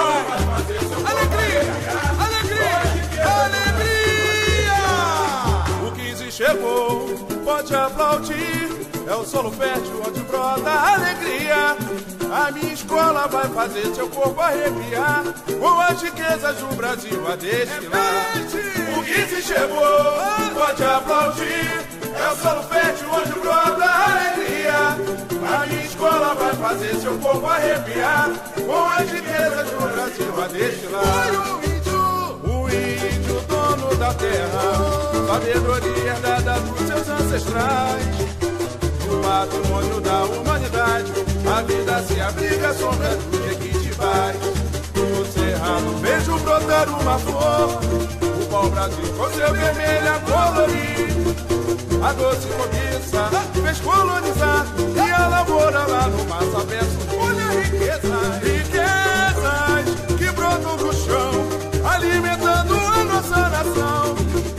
Alegria, alegria, alegria. O 15 chegou, pode aplaudir. É o solo fértil onde brota a alegria. A minha escola vai fazer seu corpo arrepiar, com as riquezas do Brasil a destilar. O 15 chegou, pode aplaudir. É o solo fértil onde brota a alegria. A minha escola vai fazer seu corpo arrepiar, com as riquezas do Brasil a destilar. O índio, dono da terra, sabedoria herdada dos seus ancestrais. O patrimônio da humanidade, a vida se abriga à sombra dos jequitivais. No cerrado vejo brotar uma flor, o pau-brasil com seu vermelho a colorir. A doce cobiça fez colonizar, e a lavoura lá no Massa Verso. Olha a riqueza, riquezas que brotam do chão, alimentando a nossa nação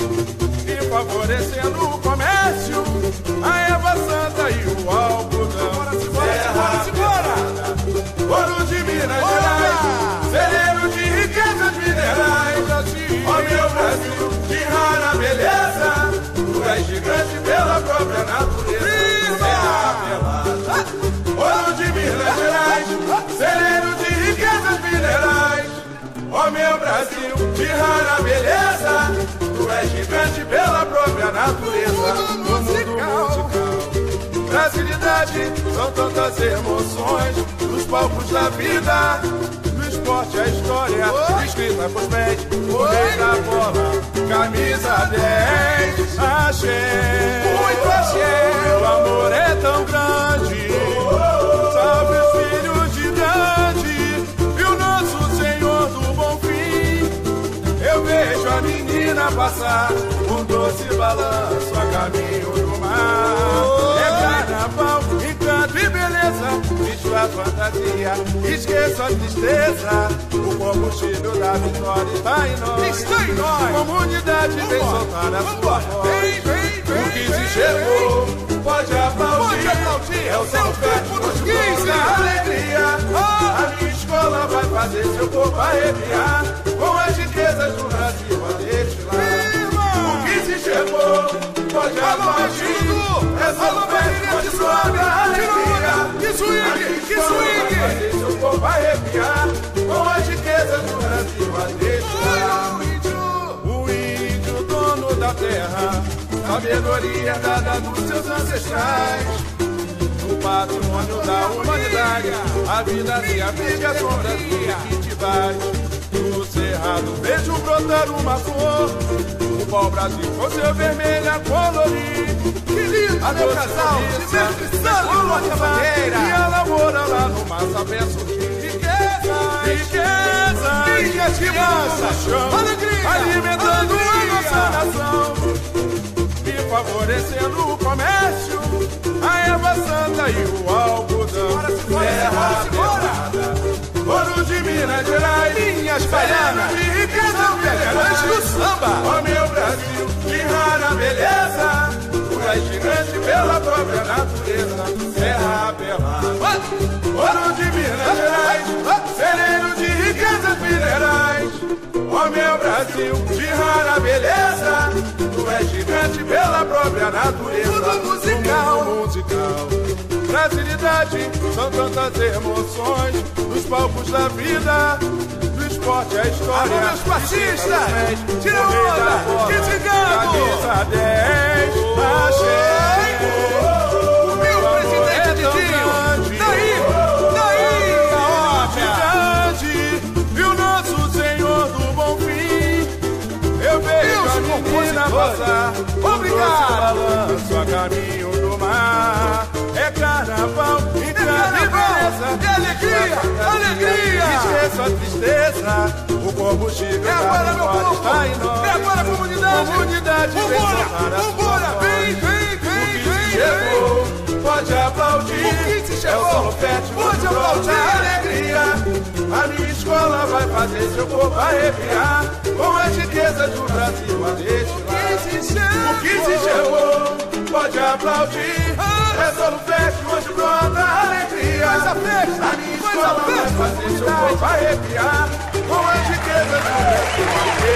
e favorecendo o comércio, a erva santa e o algodão. Simbora! Ouro de Minas Gerais, celeiro de riquezas minerais. Ó meu Brasil, de rara beleza, tu és gigante pela própria natureza. Serra pelada, ouro de Minas Gerais, celeiro de riquezas minerais. Ó meu Brasil, de rara beleza, tu és gigante pela própria natureza. No mundo musical, brasilidade, são tantas emoções, nos palcos da vida, no esporte a história, escrita por pés, o rei da bola, camisa 10, axé, muito axé, o amor é tão grande, salve os filhos de Gandhi, e o nosso Senhor do Bom Fim. Eu vejo a menina passar, um doce balanço a caminho do mar. É carnaval, encanto e beleza, visto a fantasia, esqueça a tristeza. O combustível da vitória está em nós. Está em nós. Comunidade vem soltar a sua voz. O 15 chegou, pode aplaudir. É o seu fértil dos 15. Alegria, a minha escola vai fazer seu corpo arrepiar, com as riquezas do Brasil a destilar. O 15 chegou, pode aplaudir. É só fértil de sua alegria. Que swing, que swing. Vai fazer seu corpo arrepiar, com as riquezas do Brasil a destilar. O índio, dono da terra, sabedoria herdada dos seus ancestrais. O patrimônio da humanidade, a vida se abriga à sombra dos jequitivais. No cerrado vejo brotar uma flor, o pau-brasil com seu vermelho a colorir. Que lindo, meu casal, de mesmo que sangue, nossa bandeira. E a lavoura lá no Massa Verso de riqueza, riqueza, minhas crianças, alegria, alimentando a nossa nação e favorecendo o comércio, a erva santa e o algodão. Terra pelada, ouro de Minas Gerais, minhas baianas, de riqueza minerais do samba. Ó meu Brasil, de rara beleza, tu és gigante pela própria natureza. Terra pelada, ouro de Minas Gerais, celeiro de riquezas minerais. Ó meu Brasil, de rara beleza, tu és gigante pela própria natureza. Tudo musical, musical. Brasilidade, são tantas emoções, nos palcos da vida, no esporte a história. Alô, meus fascistas, tira onda, que cigano. Camisa 10, axé. O meu presidente Didinho, daí, gigante, e o nosso Senhor do Bom Fim. Eu vejo a menina passar, obrigado. Balanço a caminho do mar. É carnaval, encanto e beleza, alegria, alegria. Esqueça a tristeza, o combustível é agora, da meu vitória povo, está em nós. é agora, comunidade. Comunidade vem soltar a Vambora, sua vem, voz. vem, vem, O 15 vem. chegou, pode aplaudir. O 15 chegou, é o solo fértil, pode aplaudir. Alegria, a minha escola vai fazer seu corpo arrepiar, com as riquezas do Brasil a destilar. O 15 chegou, pode aplaudir. É solo fértil, onde brota a alegria. Faz a festa, a minha escola vai vai fazer seu corpo arrepiar com as riquezas do Brasil.